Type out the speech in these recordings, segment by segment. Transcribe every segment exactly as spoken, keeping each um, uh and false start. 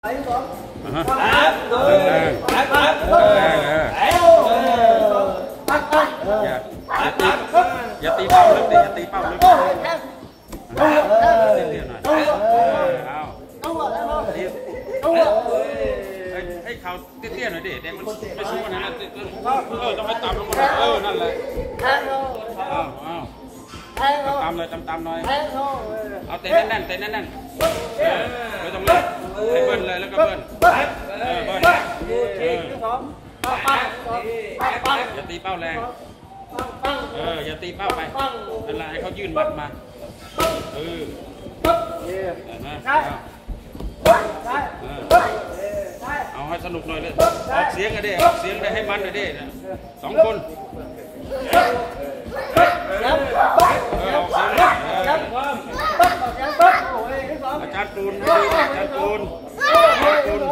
อย่าตีเป้าลึกดิอย่าตีเป้าลึกเตี้ยหน่อยเอาให้เขาเตี้ยๆหน่อยดิเด็กมันไม่สู้นะนะเออต้องให้ต่ำลงมาเออนั่นเลยเอาเอาตามเลยตามๆหน่อยเอาเตะแน่นๆเตะแน่นๆไม่ต้องเล่นให้เบิ้ลเลยแล้วก็เบิ้ลเออเบิ้ลอย่าตีเป้าแรงเอออย่าตีเป้าไปนั่นแหละให้เขายื่นบัตรมาเออเอาให้สนุกหน่อยเลยออกเสียงกันดิออกเสียงได้ให้มันหน่อยดิสองคนอาจารย์ตูนอาจารย์ตูนตูน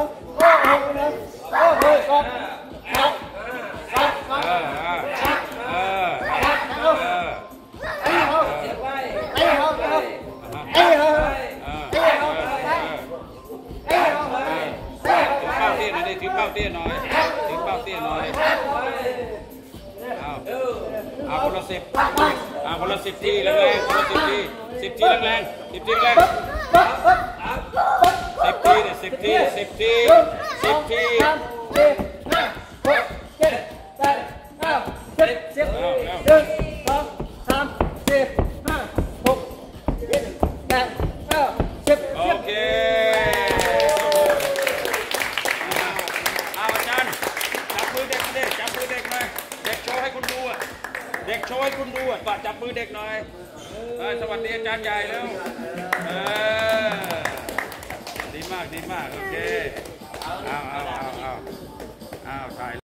ถือเป้าเตี้ยหน่อยถือเป้าเตี้ยหน่อยเอาเอาคนละสิบเอาคนละสิบทีแรงๆคนละสิบทีสิบทีแรงๆสิบทีแรงสิบทีเนี่ยสิบทีสิบทีสิบทีโอเคจับมือเด็กหน่อยเด็กโชว์ให้คุณดูอ่ะเด็กโชว์ให้คุณดูอ่ะจับมือเด็กหน่อยสวัสดีอาจารย์ใหญ่แล้วดีมากดีมากโอเคเอาเอาเอาเอาเอาถ่าย